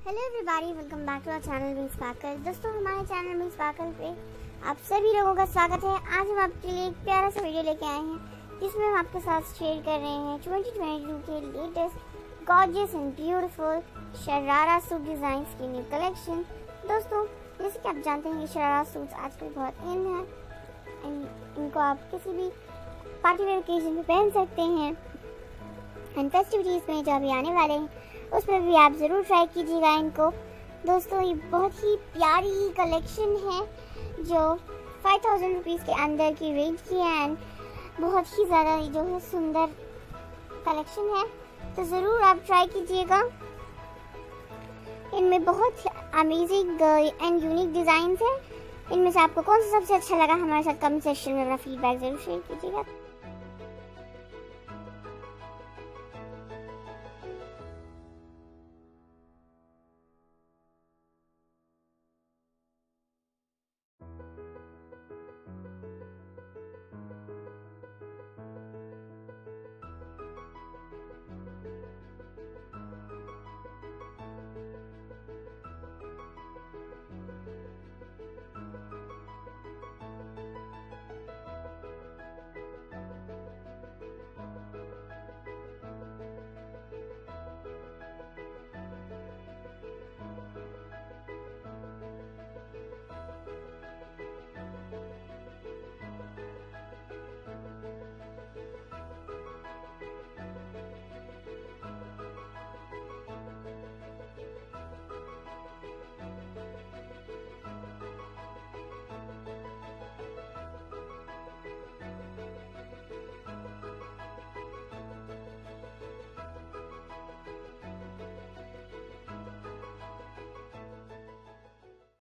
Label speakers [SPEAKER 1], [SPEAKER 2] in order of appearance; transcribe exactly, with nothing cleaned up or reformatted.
[SPEAKER 1] Hello everybody, welcome back to our channel wing sparkle. दोस्तों, हमारे channel wing sparkle पे आप सभी लोगों का स्वागत है। आज हम आपके लिए एक प्यारा सा वीडियो लेके आए हैं जिसमें हम आपके साथ शेयर कर रहे हैं ट्वेंटी ट्वेंटी टू के latest gorgeous and beautiful sharara suit designs की न्यू कलेक्शन। दोस्तों, जैसे कि आप जानते हैं कि शरारा सूट्स आजकल बहुत इन है एंड इनको आप किसी भी पार्टी वेयर ओकेजन पे पहन सकते हैं एंड फेस्टिविटीज़ में जो अभी आने वाले हैं उसमें भी आप ज़रूर ट्राई कीजिएगा इनको। दोस्तों, ये बहुत ही प्यारी कलेक्शन है जो फाइव थाउजेंड रुपीज़ के अंदर की रेंज की है एंड बहुत ही ज़्यादा जो है सुंदर कलेक्शन है, तो ज़रूर आप ट्राई कीजिएगा। इनमें बहुत अमेजिंग एंड यूनिक डिज़ाइंस हैं। इनमें से आपको कौन सा सबसे अच्छा लगा हमारे साथ कमेंट सेक्शन में अपना फीडबैक ज़रूर शेयर कीजिएगा।